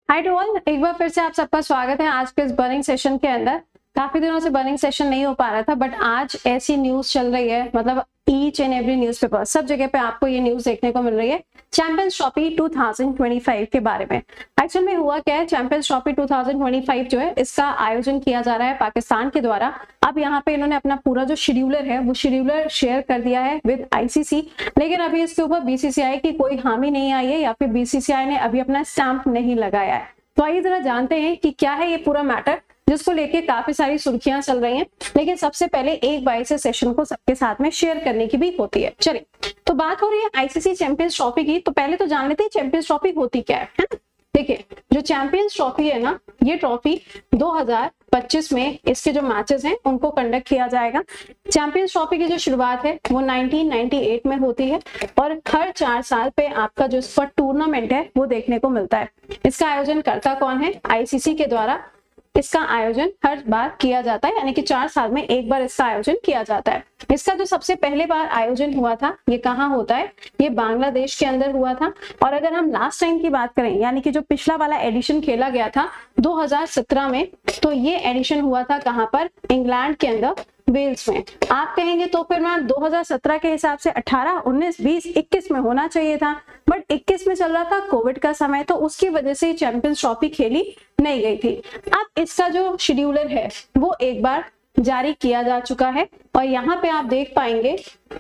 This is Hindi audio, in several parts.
हाय टू ऑल, एक बार फिर से आप सबका स्वागत है आज के इस बर्निंग सेशन के अंदर। काफी दिनों से बर्निंग सेशन नहीं हो पा रहा था, बट आज ऐसी न्यूज चल रही है, मतलब ईच एंड एवरी न्यूज़पेपर सब जगह पे आपको ये न्यूज देखने को मिल रही है चैंपियंस ट्रॉफी 2025 के बारे में। एक्चुअल में हुआ क्या है, चैंपियंस ट्रॉफी 2025 जो है इसका आयोजन किया जा रहा है पाकिस्तान के द्वारा। अब यहाँ पे इन्होंने अपना पूरा जो शेड्यूलर है वो शेड्यूलर शेयर कर दिया है विद आईसीसी, लेकिन अभी इसके ऊपर बीसीसीआई की कोई हामी नहीं आई है या फिर बीसीसीआई ने अभी अपना स्टैंप नहीं लगाया है। तो आइए जरा जानते हैं कि क्या है ये पूरा मैटर, जिसको लेके काफी सारी सुर्खियां चल रही हैं। लेकिन सबसे पहले एक बार इस सेशन को सबके साथ में शेयर करने की भी होती है। चलिए, तो बात हो रही है आईसीसी चैंपियंस ट्रॉफी की, तो पहले तो जान लेते हैं चैंपियंस ट्रॉफी होती क्या है ना। देखिए, जो चैंपियंस ट्रॉफी है ना, ये ट्रॉफी 2025 में इसके जो मैचेस हैं उनको कंडक्ट किया जाएगा। चैंपियंस ट्रॉफी की जो शुरुआत है वो 1998 में होती है और हर 4 साल पे आपका जो इसका टूर्नामेंट है वो देखने को मिलता है। इसका आयोजन करता कौन है? आईसीसी के द्वारा इसका आयोजन हर बार किया जाता है, यानी कि 4 साल में एक बार इसका आयोजन किया जाता है। इसका जो सबसे पहले बार आयोजन हुआ था ये कहाँ होता है? ये बांग्लादेश के अंदर हुआ था। और अगर हम लास्ट टाइम की बात करें, यानी कि जो पिछला वाला एडिशन खेला गया था 2017 में, तो ये एडिशन हुआ था कहाँ पर? इंग्लैंड के अंदर, वेल्स में। आप कहेंगे तो फिर मैम 2017 के हिसाब से 18, 19, 20, 21 में होना चाहिए था, बट 21 में चल रहा था कोविड का समय, तो उसकी वजह से चैंपियंस ट्रॉफी खेली नहीं गई थी। अब इसका जो शेड्यूलर है वो एक बार जारी किया जा चुका है और यहाँ पे आप देख पाएंगे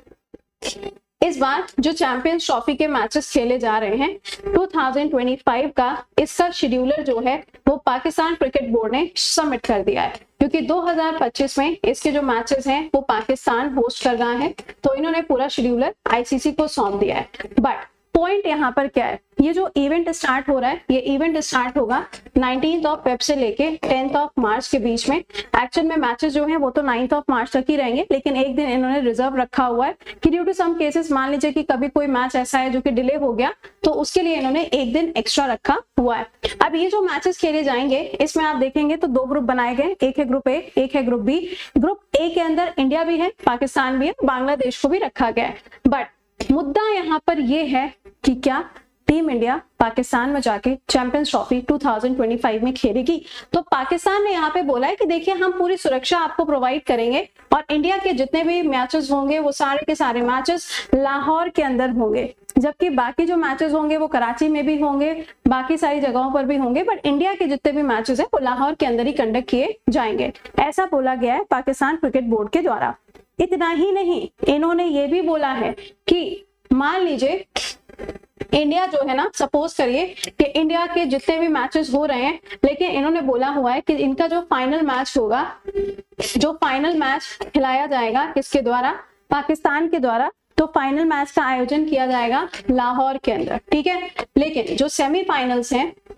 इस बार जो चैंपियंस ट्रॉफी के मैचेस खेले जा रहे हैं 2025 का, इसका शेड्यूलर जो है वो पाकिस्तान क्रिकेट बोर्ड ने सबमिट कर दिया है, क्योंकि 2025 में इसके जो मैचेस हैं वो पाकिस्तान होस्ट कर रहा है, तो इन्होंने पूरा शेड्यूलर आईसीसी को सौंप दिया है। बट पॉइंट यहाँ पर क्या है, ये जो इवेंट स्टार्ट हो रहा है ये इवेंट स्टार्ट होगा 19 फेब से लेके 10 मार्च के बीच में। एक्चुअल में मैचेस जो हैं वो तो 9 मार्च तक ही रहेंगे, लेकिन एक दिन इन्होंने रिजर्व रखा हुआ है कि ड्यू टू सम केसेस, मान लीजिए कि कभी कोई मैच ऐसा है जो कि डिले हो गया, तो उसके लिए इन्होंने एक दिन एक्स्ट्रा रखा हुआ है। अब ये जो मैचेस खेले जाएंगे इसमें आप देखेंगे तो 2 ग्रुप बनाए गए, एक है ग्रुप ए, एक है ग्रुप बी। ग्रुप ए के अंदर इंडिया भी है, पाकिस्तान भी है, बांग्लादेश को भी रखा गया है। बट मुद्दा यहाँ पर यह है कि क्या टीम इंडिया पाकिस्तान में जाके चैंपियंस ट्रॉफी 2025 में खेलेगी? तो पाकिस्तान ने यहाँ पे बोला है कि देखिए, हम पूरी सुरक्षा आपको प्रोवाइड करेंगे और इंडिया के जितने भी मैचेस होंगे वो सारे के सारे मैचेस लाहौर के अंदर होंगे, जबकि बाकी जो मैचेस होंगे वो कराची में भी होंगे, बाकी सारी जगहों पर भी होंगे, बट इंडिया के जितने भी मैचेस हैं वो लाहौर के अंदर ही कंडक्ट किए जाएंगे, ऐसा बोला गया है पाकिस्तान क्रिकेट बोर्ड के द्वारा। इतना ही नहीं, इन्होंने ये भी बोला है कि मान लीजिए इंडिया जो है ना, सपोज करिए कि इंडिया के जितने भी मैचेस हो रहे हैं, लेकिन इन्होंने बोला हुआ है कि इनका जो फाइनल मैच होगा, जो फाइनल मैच खिलाया जाएगा किसके द्वारा? पाकिस्तान के द्वारा। तो फाइनल मैच का आयोजन किया जाएगा लाहौर के अंदर, ठीक है। लेकिन जो सेमीफाइनल्स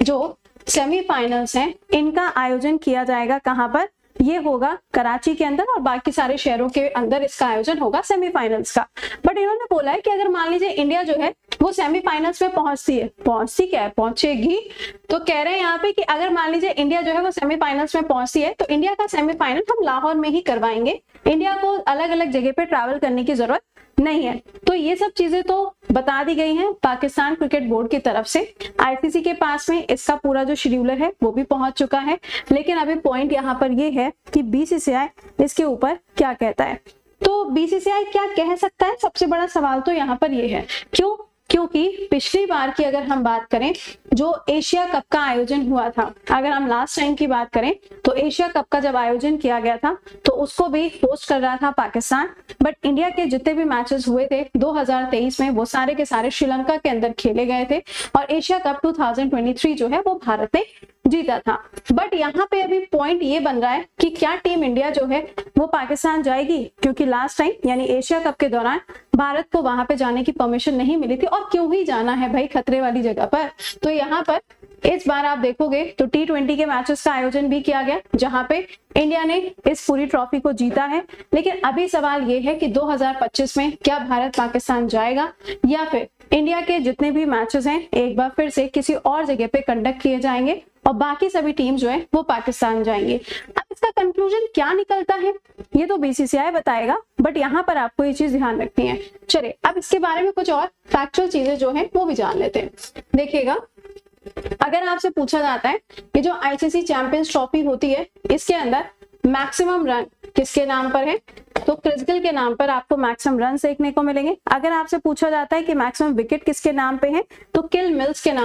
हैं इनका आयोजन किया जाएगा कहां पर? ये होगा कराची के अंदर और बाकी सारे शहरों के अंदर इसका आयोजन होगा सेमीफाइनल्स का। बट इन्होंने बोला है कि अगर मान लीजिए इंडिया जो है वो सेमीफाइनल्स में पहुंचेगी, तो कह रहे हैं यहाँ पे कि अगर मान लीजिए इंडिया जो है वो सेमीफाइनल्स में पहुंचती है तो इंडिया का सेमीफाइनल हम लाहौर में ही करवाएंगे, इंडिया को अलग अलग जगह पे ट्रैवल करने की जरूरत नहीं है। तो ये सब चीजें तो बता दी गई हैं पाकिस्तान क्रिकेट बोर्ड की तरफ से। आईसीसी के पास में इसका पूरा जो शेड्यूलर है वो भी पहुंच चुका है, लेकिन अभी पॉइंट यहाँ पर ये है कि बीसीसीआई इसके ऊपर क्या कहता है। तो बीसीसीआई क्या कह सकता है? सबसे बड़ा सवाल तो यहाँ पर ये है, क्योंकि पिछली बार की अगर हम बात करें, जो एशिया कप का आयोजन हुआ था, अगर हम लास्ट टाइम की बात करें तो एशिया कप का जब आयोजन किया गया था तो उसको भी होस्ट कर रहा था पाकिस्तान, बट इंडिया के जितने भी मैचेस हुए थे 2023 में वो सारे के सारे श्रीलंका के अंदर खेले गए थे और एशिया कप 2023 जो है वो भारत ने जीता था। बट यहाँ पे अभी पॉइंट ये बन रहा है कि क्या टीम इंडिया जो है वो पाकिस्तान जाएगी, क्योंकि लास्ट टाइम यानी एशिया कप के दौरान भारत को वहां पे जाने की परमिशन नहीं मिली थी, और क्यों ही जाना है भाई खतरे वाली जगह पर। तो यहाँ पर इस बार आप देखोगे तो T20 के मैचेस का आयोजन भी किया गया, जहां पे इंडिया ने इस पूरी ट्रॉफी को जीता है। लेकिन अभी सवाल ये है कि 2025 में क्या भारत पाकिस्तान जाएगा या फिर इंडिया के जितने भी मैचेस हैं एक बार फिर से किसी और जगह पे कंडक्ट किए जाएंगे और बाकी सभी टीम जो है वो पाकिस्तान जाएंगे। अब इसका कंक्लूजन क्या निकलता है ये तो बीसीसीआई बताएगा, बट यहाँ पर आपको ये चीज ध्यान रखनी है। चलिए, अब इसके बारे में कुछ और फैक्चुअल चीजें जो है वो भी जान लेते हैं। देखिएगा, अगर अगर आपसे पूछा जाता है कि जो आईसीसी चैंपियंस ट्रॉफी होती है इसके अंदर मैक्सिमम रन किसके नाम पर है, तो क्रिस गेल के नाम पर आपको मैक्सिमम रन देखने को मिलेंगे। अगर आपसे पूछा जाता है कि मैक्सिमम विकेट किसके नाम पे है, तो किल मिल्स के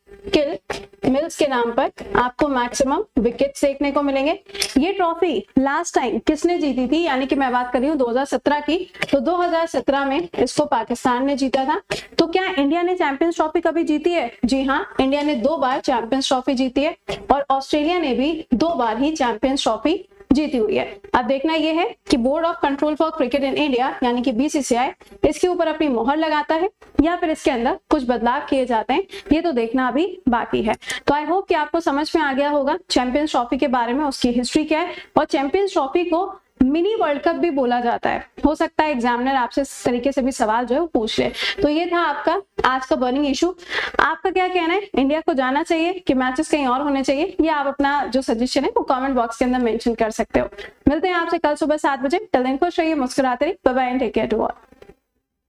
नाम पर आपको मैक्सिमम विकेट देखने को मिलेंगे। ये ट्रॉफी लास्ट टाइम किसने जीती थी, यानी कि मैं बात कर रही हूँ 2017 की, तो 2017 में इसको पाकिस्तान ने जीता था। तो क्या इंडिया ने चैंपियंस ट्रॉफी कभी जीती है? जी हाँ, इंडिया ने 2 बार चैंपियंस ट्रॉफी जीती है और ऑस्ट्रेलिया ने भी 2 बार ही चैंपियंस ट्रॉफी जीती हुई है। अब देखना यह है कि board of control for cricket in India यानी कि बीसीसीआई इसके ऊपर अपनी मोहर लगाता है या फिर इसके अंदर कुछ बदलाव किए जाते हैं, ये तो देखना अभी बाकी है। तो आई होप कि आपको समझ में आ गया होगा चैंपियंस ट्रॉफी के बारे में, उसकी हिस्ट्री क्या है, और चैंपियंस ट्रॉफी को मिनी वर्ल्ड कप भी बोला जाता है। हो सकता है एग्जामिनर आपसे इस तरीके से भी सवाल जो है वो पूछ ले। तो ये था आपका आज का बर्निंग इशू। आपका क्या कहना है, इंडिया को जाना चाहिए कि मैचेस कहीं और होने चाहिए, या आप अपना जो सजेशन है वो कमेंट बॉक्स के अंदर मेंशन कर सकते हो। मिलते हैं आपसे कल सुबह 7 बजे। टिल देन खुश रहिए, मुस्कुराते रहिए। Bye bye and take care to all.